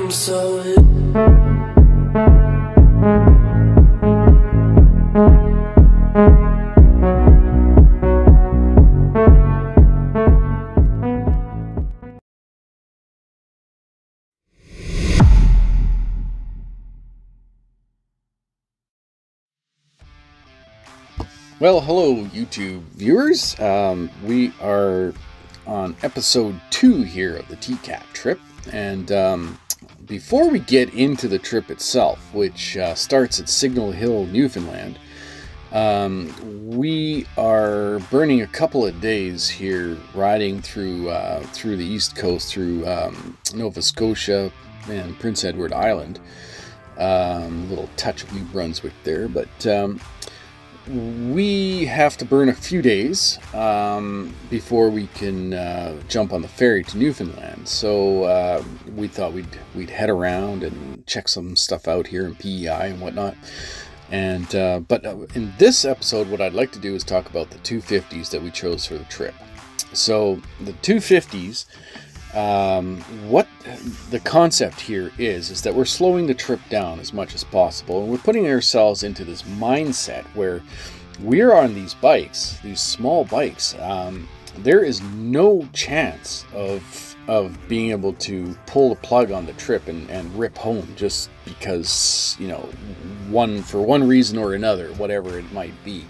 so Well, hello YouTube viewers. We are on episode 2 here of the TCAT trip, and before we get into the trip itself, which starts at Signal Hill, Newfoundland, we are burning a couple of days here riding through the East Coast, through Nova Scotia and Prince Edward Island. Little touch of New Brunswick there, but we have to burn a few days before we can jump on the ferry to Newfoundland. So we thought we'd head around and check some stuff out here in PEI and whatnot. And but in this episode, what I'd like to do is talk about the 250s that we chose for the trip. So the 250s, what the concept here is that we're slowing the trip down as much as possible, and we're putting ourselves into this mindset where we're on these bikes, these small bikes. There is no chance of being able to pull the plug on the trip and rip home just because, you know, for one reason or another, whatever it might be.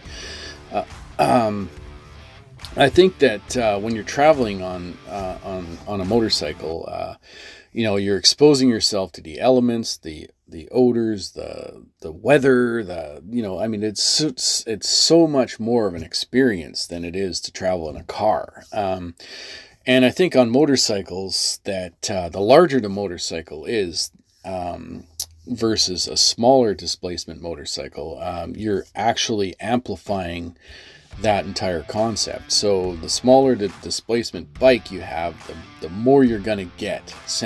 I think that when you're traveling on a motorcycle, you know, you're exposing yourself to the elements, the odors, the weather, you know, I mean, it's so much more of an experience than it is to travel in a car. And I think on motorcycles that the larger the motorcycle is, versus a smaller displacement motorcycle, you're actually amplifying that entire concept. So the smaller the displacement bike you have, the more you're going to get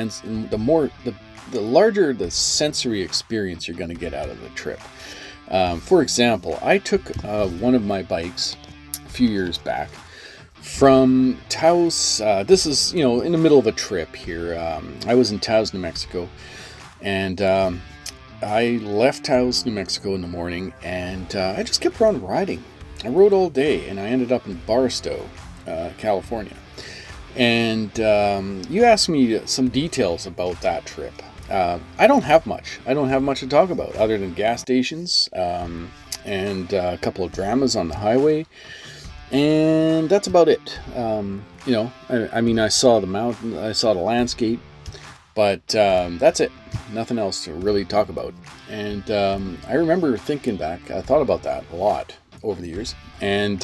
the larger the sensory experience you're going to get out of the trip. For example, I took one of my bikes a few years back from Taos. This is, you know, in the middle of a trip here. I was in Taos, New Mexico, and I left Taos, New Mexico in the morning, and I just kept on riding. I rode all day, and I ended up in Barstow, California. And you asked me some details about that trip. I don't have much. I don't have much to talk about other than gas stations and a couple of dramas on the highway. And that's about it. You know, I mean, I saw the mountain, I saw the landscape, but that's it. Nothing else to really talk about. And I remember thinking back, I thought about that a lot over the years. And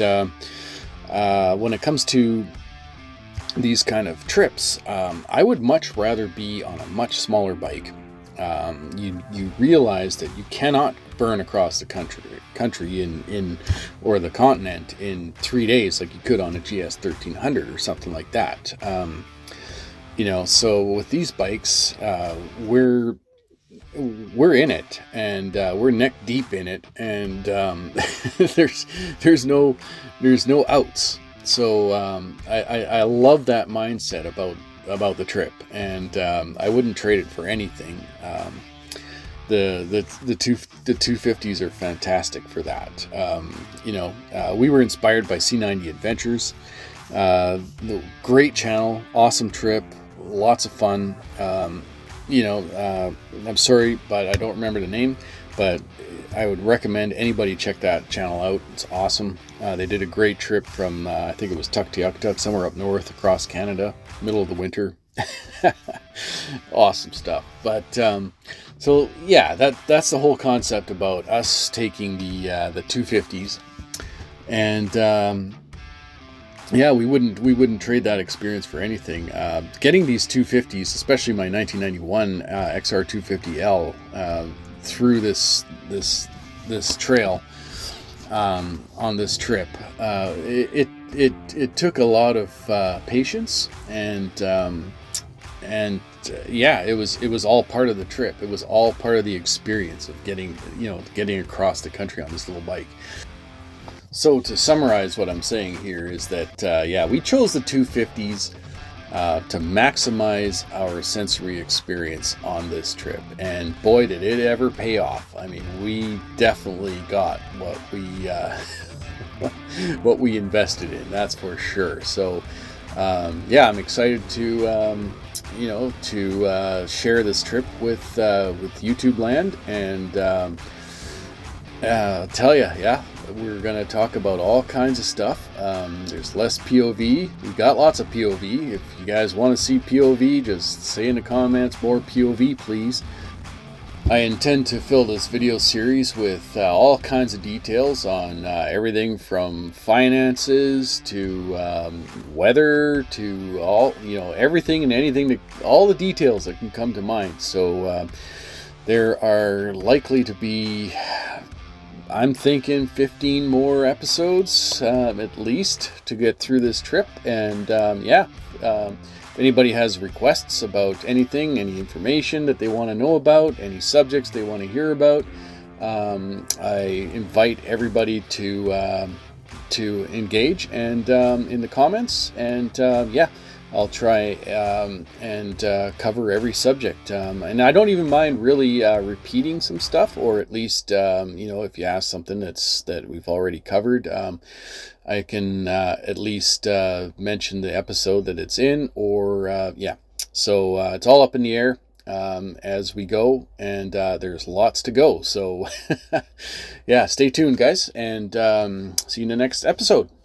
when it comes to these kind of trips, I would much rather be on a much smaller bike. You realize that you cannot burn across the country in or the continent in 3 days like you could on a GS 1300 or something like that. You know, so with these bikes, we're in it, and we're neck deep in it, and there's no outs. So I love that mindset about the trip, and I wouldn't trade it for anything. The 250s are fantastic for that. You know, we were inspired by C90 Adventures. The great channel, awesome trip, lots of fun. You know, I'm sorry, but I don't remember the name, but I would recommend anybody check that channel out. It's awesome. They did a great trip from, I think it was Tuktoyaktuk, somewhere up north across Canada, middle of the winter. Awesome stuff. But, so yeah, that's the whole concept about us taking the 250s. And, yeah, we wouldn't trade that experience for anything. Getting these 250s, especially my 1991 XR250L, through this trail on this trip, it took a lot of patience, and yeah, it was all part of the trip. It was all part of the experience of getting across the country on this little bike. So to summarize what I'm saying here is that, yeah, we chose the 250s to maximize our sensory experience on this trip. And boy, did it ever pay off. I mean, we definitely got what we invested in, that's for sure. So yeah, I'm excited to share this trip with YouTube land, and I'll tell you, yeah, we're going to talk about all kinds of stuff. There's less POV. We got lots of POV. If you guys want to see POV, just say in the comments, more POV, please. I intend to fill this video series with all kinds of details on everything from finances to weather to everything and anything, all the details that can come to mind. So there are likely to be, I'm thinking 15 more episodes at least to get through this trip. And if anybody has requests about anything, any information that they want to know about, any subjects they want to hear about, I invite everybody to engage and in the comments. And I'll try and cover every subject. And I don't even mind really repeating some stuff, or at least, if you ask something that we've already covered, I can at least mention the episode that it's in, or So it's all up in the air as we go, and there's lots to go. So yeah, stay tuned, guys, and see you in the next episode.